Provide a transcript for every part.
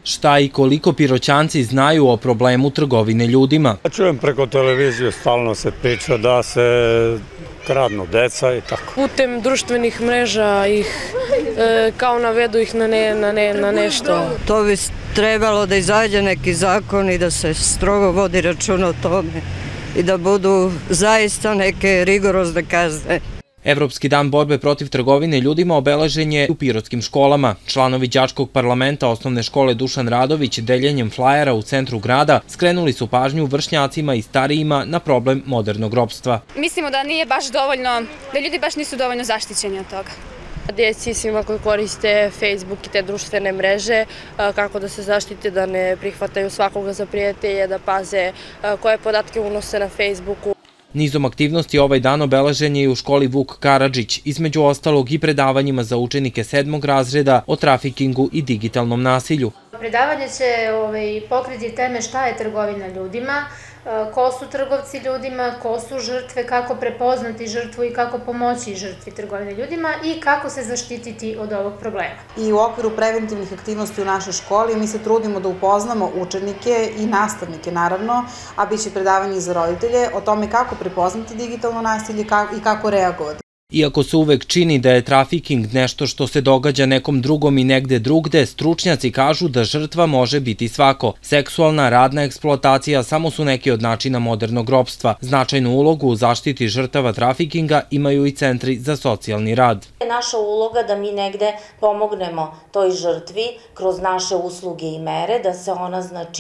Šta i koliko Piroćanci znaju o problemu trgovine ljudima? Čujem preko televizije, stalno se priča da se kradnu deca i tako. Putem društvenih mreža ih kao navedu ih na nešto. To bi trebalo da izađe neki zakon i da se strogo vodi računa o tome i da budu zaista neke rigorozne kazne. Evropski dan borbe protiv trgovine ljudima obeležen je u pirotskim školama. Članovi đačkog parlamenta osnovne škole Dušan Radović deljenjem flajera u centru grada skrenuli su pažnju vršnjacima i starijima na problem modernog ropstva. Mislimo da nije baš dovoljno, da ljudi baš nisu dovoljno zaštićeni od toga. Djeci svima koji koriste Facebook i te društvene mreže, kako da se zaštite, da ne prihvataju svakoga za prijatelje, da paze koje podatke unose na Facebooku. Nizom aktivnosti ovaj dan obeležen je i u školi Vuk Karadžić, između ostalog i predavanjima za učenike 7. razreda o trafikingu i digitalnom nasilju. Predavanje će pokriti teme šta je trgovina ljudima, ko su trgovci ljudima, ko su žrtve, kako prepoznati žrtvu i kako pomoći žrtvi trgovine ljudima i kako se zaštititi od ovog problema. I u okviru preventivnih aktivnosti u našoj školi mi se trudimo da upoznamo učenike i nastavnike naravno, a bit će predavanje i za roditelje o tome kako prepoznati digitalno nasilje i kako reagovati. Iako se uvek čini da je trafiking nešto što se događa nekom drugom i negde drugde, stručnjaci kažu da žrtva može biti svako. Seksualna, radna eksploatacija samo su neki od načina modernog ropstva. Značajnu ulogu u zaštiti žrtava trafikinga imaju i centri za socijalni rad. Naša uloga da mi negde pomognemo toj žrtvi kroz naše usluge i mere, da se ona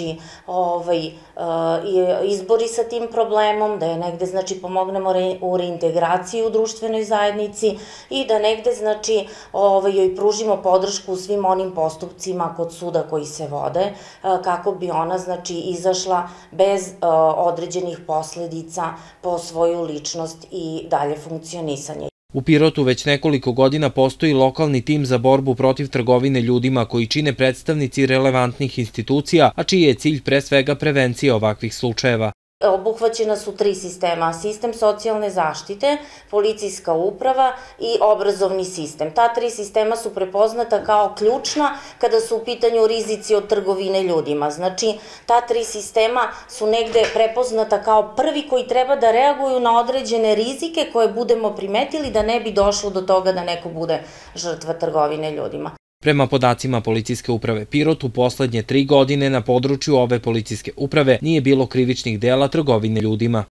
izbori sa tim problemom, da je negde pomognemo u reintegraciji u društvenoj zajednici i da negde joj pružimo podršku u svim onim postupcima kod suda koji se vode, kako bi ona izašla bez određenih posledica po svoju ličnost i dalje funkcionisanje. U Pirotu već nekoliko godina postoji lokalni tim za borbu protiv trgovine ljudima koji čine predstavnici relevantnih institucija, a čiji je cilj pre svega prevencija ovakvih slučajeva. Obuhvaćena su 3 sistema, sistem socijalne zaštite, policijska uprava i obrazovni sistem. Ta 3 sistema su prepoznata kao ključna kada su u pitanju rizici od trgovine ljudima. Znači, ta 3 sistema su negde prepoznata kao prvi koji treba da reaguju na određene rizike koje budemo primetili da ne bi došlo do toga da neko bude žrtva trgovine ljudima. Prema podacima Policijske uprave Pirot, u poslednje 3 godine na području ove policijske uprave nije bilo krivičnih dela trgovine ljudima.